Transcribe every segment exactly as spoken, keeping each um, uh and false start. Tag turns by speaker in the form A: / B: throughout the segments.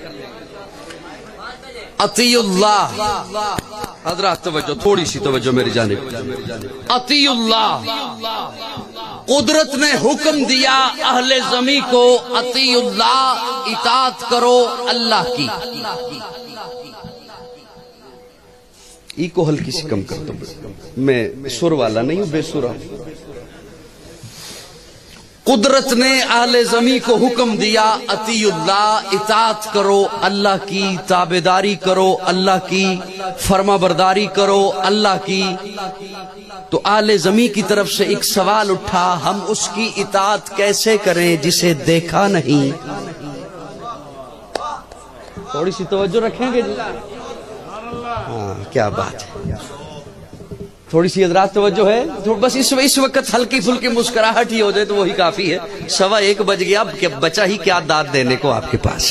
A: اطیع اللہ، حضرات توجہ، تھوڑی سی توجہ میری جانب. اطیع اللہ، قدرت نے حکم دیا اہل زمین کو اطیع اللہ، اطاعت کرو اللہ کی. ای کو ہلکی سی کم کرتا ہوں، میں سر والا نہیں ہوں، بے سرا. قدرت نے اہل زمین کو حکم دیا اطیع اللہ، اطاعت کرو اللہ کی، تابعداری کرو اللہ کی، فرما برداری کرو اللہ کی. تو اہل زمین کی طرف سے ایک سوال اٹھا، ہم اس کی اطاعت کیسے کریں جسے دیکھا نہیں؟ تھوڑی سی توجہ رکھیں گے جی؟ ہاں کیا بات ہے، تھوڑی سی حضرات توجہ ہے. بس اس اس وقت ہلکی پھلکی مسکراہٹ ہی ہو جائے تو وہی کافی ہے. سوا ایک بج گیا، کہ بچا ہی کیا داد دینے کو آپ کے پاس.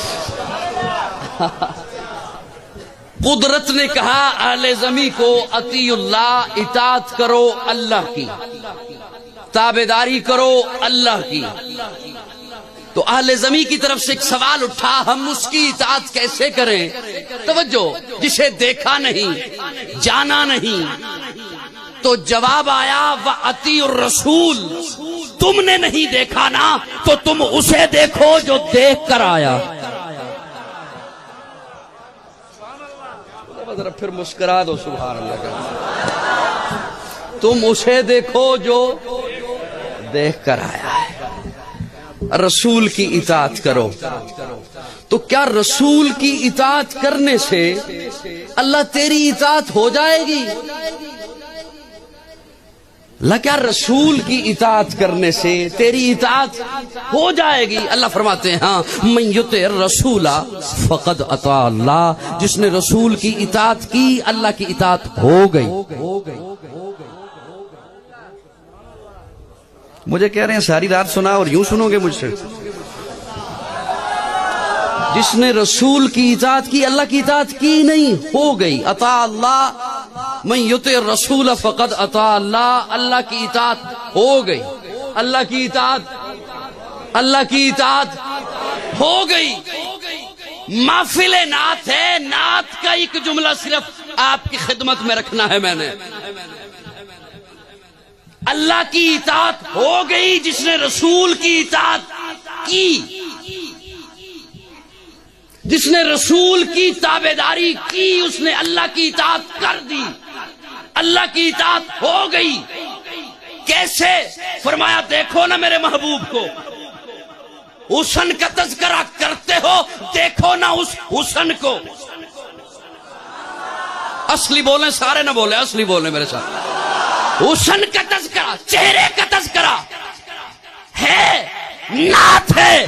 A: قدرت نے کہا اہل زمین کو اطیع اللہ، اطاعت کرو اللہ کی، تابعداری کرو اللہ کی. تو اہل زمین کی طرف سے ایک سوال اٹھا، ہم اس کی اطاعت کیسے کریں؟ توجہ، جسے دیکھا نہیں، جانا نہیں. تو جواب آیا وَأَطِيعُوا الرَّسُولَ، تم نے نہیں دیکھا نا تو تم اسے دیکھو جو دیکھ کر آیا. ذرا پھر مسکرا دو سبحان اللہ کا. تم اسے دیکھو جو دیکھ کر آیا ہے. رسول کی اطاعت کرو. تو کیا رسول کی اطاعت کرنے سے اللہ تیری اطاعت ہو جائے گی؟ اللہ کیا رسول کی اطاعت کرنے سے تیری اطاعت ہو جائے گی؟ اللہ فرماتے ہیں ہاں من یطع الرسول فقد اطاع اللہ، جس نے رسول کی اطاعت کی اللہ کی اطاعت ہو گئی. مجھے کہہ رہے ہیں ساری رات سنا اور یوں سنو گے مجھ سے؟ جس نے رسول کی اطاعت کی اللہ کی اطاعت کی نہیں، ہو گئی. اطاع اللہ، من یطع الرسول فقد اطاع اللہ، اللہ کی اطاعت ہو گئی. اللہ کی اطاعت اللہ کی اطاعت ہو گئی. محفل نعت ہے، نعت کا ایک جملہ صرف آپ کی خدمت میں رکھنا ہے میں نے. اللہ کی اطاعت ہو گئی جس نے رسول کی اطاعت کی، جس نے رسول کی تابعداری کی اس نے اللہ کی اطاعت کر دی، اللہ کی اطاعت ہو گئی. کیسے؟ فرمایا دیکھو نا میرے محبوب کو، حسن کا تذکرہ کرتے ہو، دیکھو نا اس حسن کو. اصلی بولیں، سارے نہ بولیں، اصلی بولیں میرے ساتھ. حسن کا تذکرہ، چہرے کا تذکرہ ہے، نعت ہے.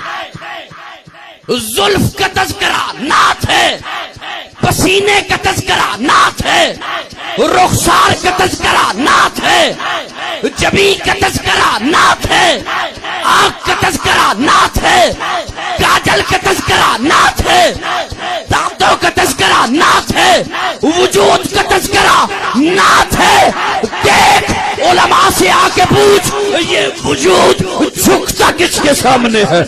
A: زلف کا تذکرہ نعت ہے، پسینے کا تذکرہ نعت ہے، رخسار کا تذکرہ نعت ہے، جبین کا تذکرہ نعت ہے، آنکھ کا تذکرہ نعت ہے، کاجل کا تذکرہ نعت ہے، دانتوں کا تذکرہ نعت ہے، وجود کا تذکرہ نعت ہے. دیکھ علماء سے آ کے پوچھ یہ وجود جھکتا کس کے سامنے ہے؟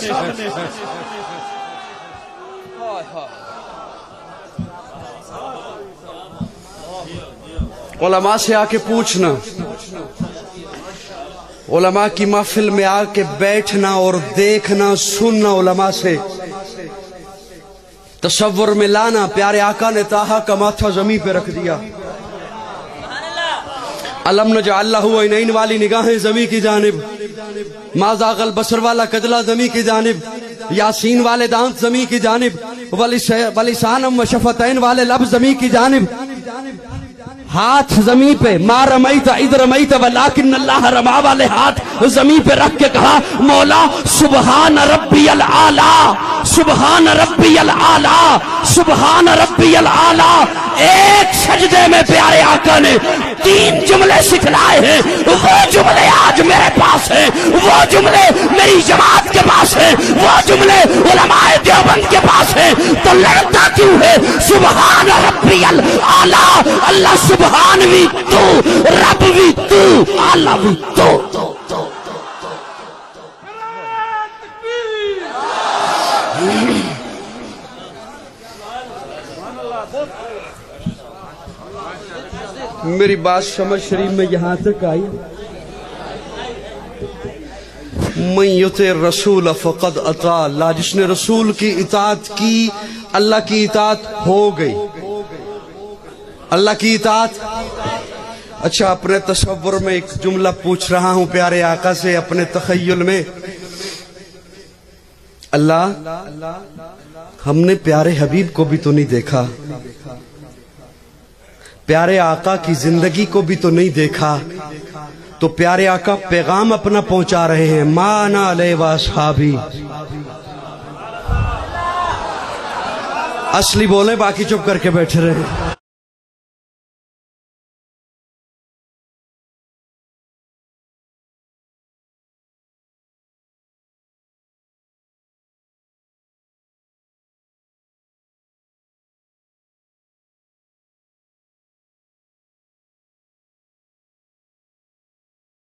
A: علماء سے آ کے پوچھنا، علماء کی محفل میں آ کے بیٹھنا اور دیکھنا، سننا علماء سے، تصور میں لانا. پیارے آقا نے طٰہٰ کا ماتھا زمین پہ رکھ دیا، علم نجعل لہ عینین والی نگاہیں زمین کی جانب، ما زاغ البصر والا کجلا زمین کی جانب، یاسین والے دانت زمین کی جانب، ولسانم و شفتین والے لب زمین کی جانب. ہاتھ زمین پہ، ما رمیت اذ رمیت ولکن اللہ رما والے ہاتھ زمین پہ رکھ کے کہا مولا سبحان ربی العالی، سبحان ربی العالی، سبحان ربی العالی. ایک سجدے میں پیارے آقا نے تین جملے سکھلائے ہیں. وہ جملے آج میرے پاس ہیں، وہ جملے میری جماعت کے پاس ہیں، وہ جملے علماء دیوبند کے پاس ہیں. تو لڑتا کیوں ہے؟ سبحان ربی العالی، اللہ سبحان بھی تو، رب بھی تو، اللہ بھی تو. میری بات شمع شریف میں یہاں تک آئی. من یطع الرسول فقد اطاع اللہ، جس نے رسول کی اطاعت کی اللہ کی اطاعت ہو گئی. اللہ کی اطاعت. اچھا، اپنے تصور میں ایک جملہ پوچھ رہا ہوں پیارے آقا سے، اپنے تخیل میں. اللہ، ہم نے پیارے حبیب کو بھی تو نہیں دیکھا، پیارے آقا کی زندگی کو بھی تو نہیں دیکھا، تو پیارے آقا پیغام اپنا پہنچا رہے ہیں، ما انا علیہ واصحابی. اصلی بولیں، باقی چپ کر کے بیٹھے رہے.